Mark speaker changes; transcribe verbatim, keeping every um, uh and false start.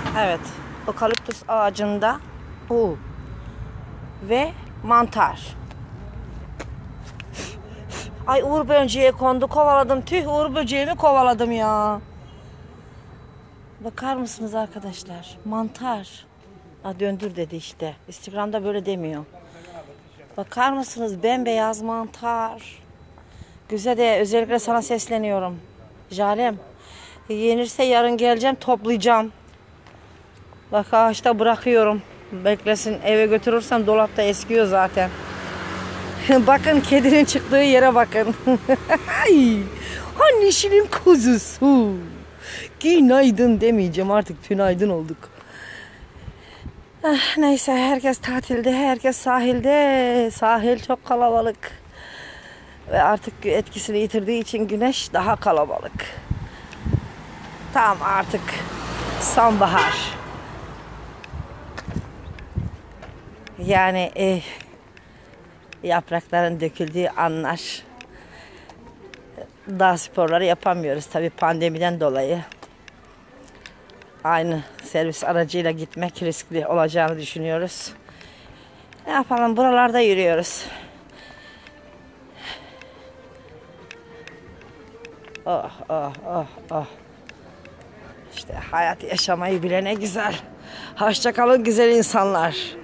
Speaker 1: Evet. Okaliptüs ağacında bu. Ve mantar. Ay uğur böceği kondu. Kovaladım. Tüh uğur böceğimi kovaladım ya. Bakar mısınız arkadaşlar? Mantar. Ha, döndür dedi işte. Instagram'da böyle demiyor. Bakar mısınız? Bembeyaz mantar. Güzel de özellikle sana sesleniyorum. Jalem. Yenirse yarın geleceğim toplayacağım. Bak ağaçta bırakıyorum. Beklesin, eve götürürsem dolapta eskiyor zaten. Bakın kedinin çıktığı yere bakın. Annesinin kuzusu. Günaydın demeyeceğim artık, tünaydın olduk. Ah, neyse herkes tatilde, herkes sahilde. Sahil çok kalabalık. Ve artık etkisini yitirdiği için güneş daha kalabalık. Tam artık sonbahar. Yani e, yaprakların döküldüğü anlar. Dağ sporları yapamıyoruz tabii pandemiden dolayı. Aynı servis aracıyla gitmek riskli olacağını düşünüyoruz. Ne yapalım, buralarda yürüyoruz. Oh oh oh oh. İşte hayat yaşamayı bilene güzel. Hoşça kalın güzel insanlar.